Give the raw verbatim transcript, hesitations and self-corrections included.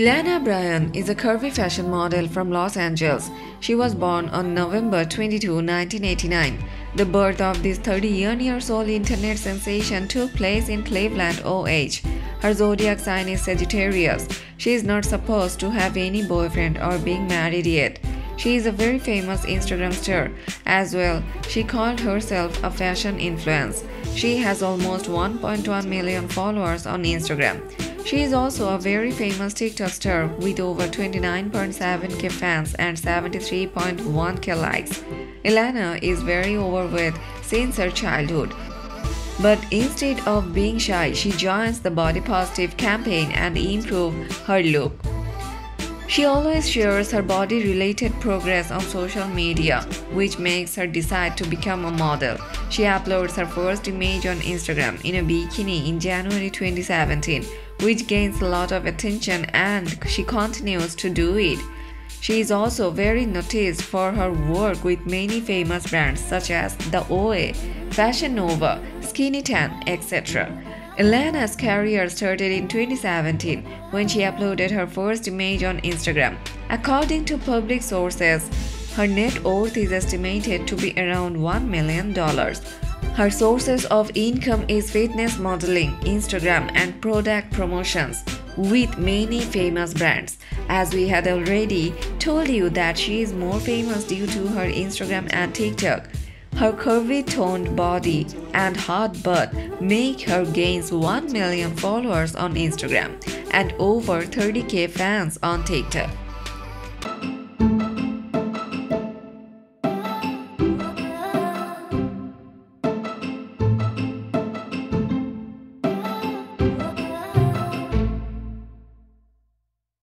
Ilana Bryan is a curvy fashion model from Los Angeles. She was born on November twenty-second, nineteen eighty-nine. The birth of this thirty-one-year-old internet sensation took place in Cleveland, O H. Her zodiac sign is Sagittarius. She is not supposed to have any boyfriend or being married yet. She is a very famous Instagram star. As well, she called herself a fashion influencer. She has almost one point one million followers on Instagram. She is also a very famous TikTok star with over twenty-nine point seven K fans and seventy-three point one K likes. Ilana is very overweight since her childhood. But instead of being shy, she joins the body positive campaign and improves her look. She always shares her body-related progress on social media, which makes her decide to become a model. She uploads her first image on Instagram in a bikini in January twenty seventeen, which gains a lot of attention, and she continues to do it. She is also very noticed for her work with many famous brands such as The O A, Fashion Nova, Skinny Tan, et cetera. Ilana's career started in twenty seventeen when she uploaded her first image on Instagram. According to public sources, her net worth is estimated to be around one million dollars. Her sources of income is fitness modeling, Instagram, and product promotions with many famous brands. As we had already told you that she is more famous due to her Instagram and TikTok. Her curvy toned body and hot butt make her gains one million followers on Instagram and over thirty K fans on TikTok.